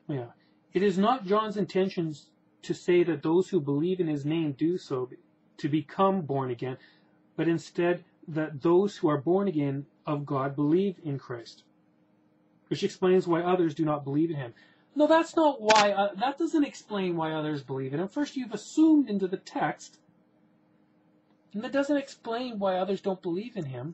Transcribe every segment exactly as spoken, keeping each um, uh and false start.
Yeah. It is not John's intentions to say that those who believe in his name do so to become born again, but instead that those who are born again of God believe in Christ, which explains why others do not believe in him. No, that's not why, uh, that doesn't explain why others believe in him. First, you've assumed into the text, and that doesn't explain why others don't believe in him.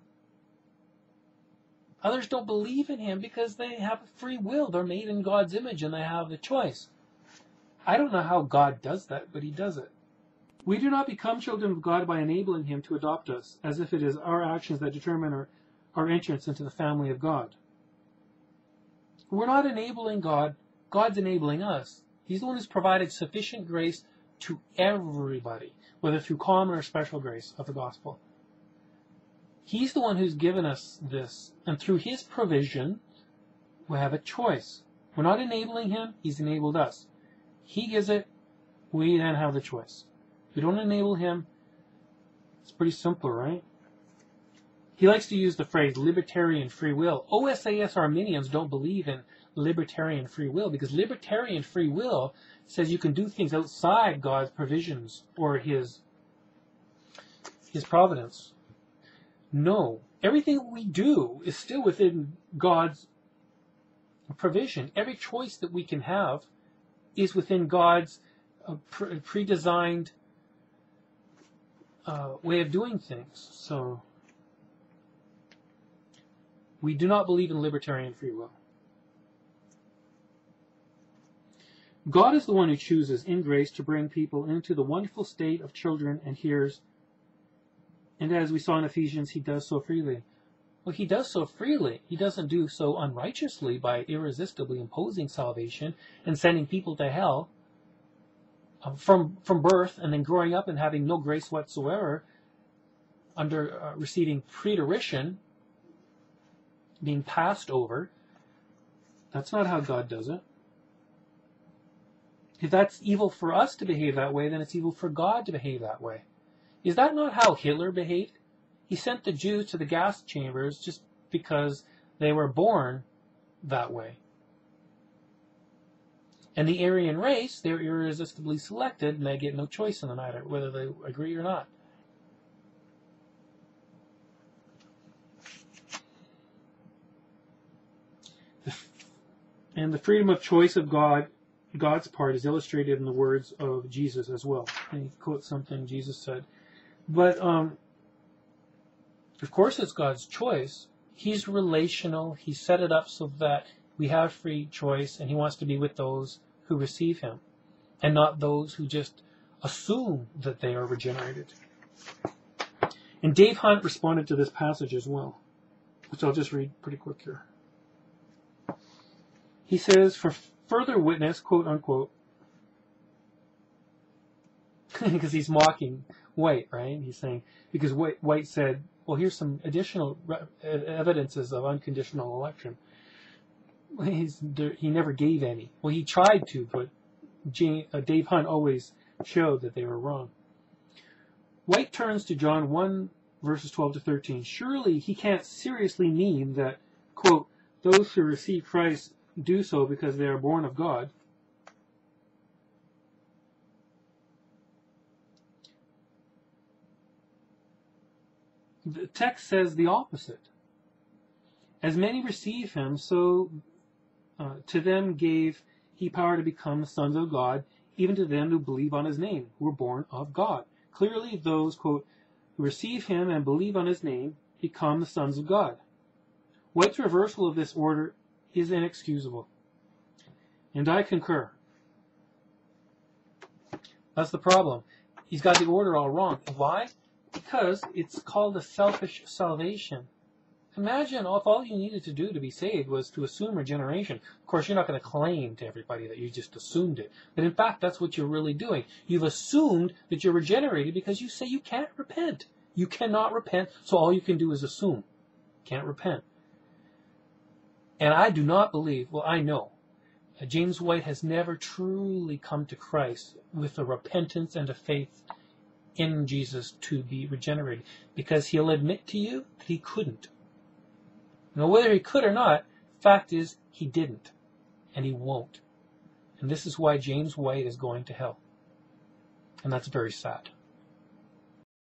Others don't believe in him because they have free will. They're made in God's image and they have the choice. I don't know how God does that, but he does it. We do not become children of God by enabling him to adopt us, as if it is our actions that determine our, our entrance into the family of God. We're not enabling God. God's enabling us. He's the one who's provided sufficient grace to everybody, whether through common or special grace of the gospel. He's the one who's given us this, and through his provision, we have a choice. We're not enabling him, he's enabled us. He gives it, we then have the choice. We don't enable him. It's pretty simple, right? He likes to use the phrase libertarian free will. O S A S Arminians don't believe in libertarian free will, because libertarian free will says you can do things outside God's provisions or his, his providence. No, everything we do is still within God's provision. Every choice that we can have is within God's uh, pre- pre-designed uh, way of doing things. So, we do not believe in libertarian free will. God is the one who chooses in grace to bring people into the wonderful state of children and hears. And as we saw in Ephesians, he does so freely. Well, he does so freely. He doesn't do so unrighteously by irresistibly imposing salvation and sending people to hell uh, from, from birth and then growing up and having no grace whatsoever, under uh, receiving preterition, being passed over. That's not how God does it. If that's evil for us to behave that way, then it's evil for God to behave that way. Is that not how Hitler behaved? He sent the Jews to the gas chambers just because they were born that way. And the Aryan race, they're irresistibly selected, and they get no choice in the matter, whether they agree or not. And the freedom of choice of God, God's part, is illustrated in the words of Jesus as well. And he quotes something Jesus said. But, um, of course it's God's choice. He's relational. He set it up so that we have free choice, and he wants to be with those who receive him, and not those who just assume that they are regenerated. And Dave Hunt responded to this passage as well, which I'll just read pretty quick here. He says, for further witness, quote unquote, because he's mocking White, right? He's saying, because White, White said, well, here's some additional re- evidences of unconditional election. He's, he never gave any. Well, he tried to, but Jane, uh, Dave Hunt always showed that they were wrong. White turns to John one, verses twelve to thirteen. Surely he can't seriously mean that, quote, those who receive Christ do so because they are born of God. The text says the opposite. As many receive him, so uh, to them gave he power to become the sons of God, even to them who believe on his name, who were born of God. Clearly those, quote, who receive him and believe on his name become the sons of God. White's reversal of this order is inexcusable. And I concur. That's the problem. He's got the order all wrong. Why? Because it's called a selfish salvation. Imagine if all you needed to do to be saved was to assume regeneration. Of course, you're not going to claim to everybody that you just assumed it. But in fact, that's what you're really doing. You've assumed that you're regenerated because you say you can't repent. You cannot repent, so all you can do is assume. Can't repent. And I do not believe, well, I know, uh, James White has never truly come to Christ with a repentance and a faith in Jesus to be regenerated, because he'll admit to you that he couldn't. Now, whether he could or not, fact is he didn't, and he won't. And this is why James White is going to hell. And that's very sad.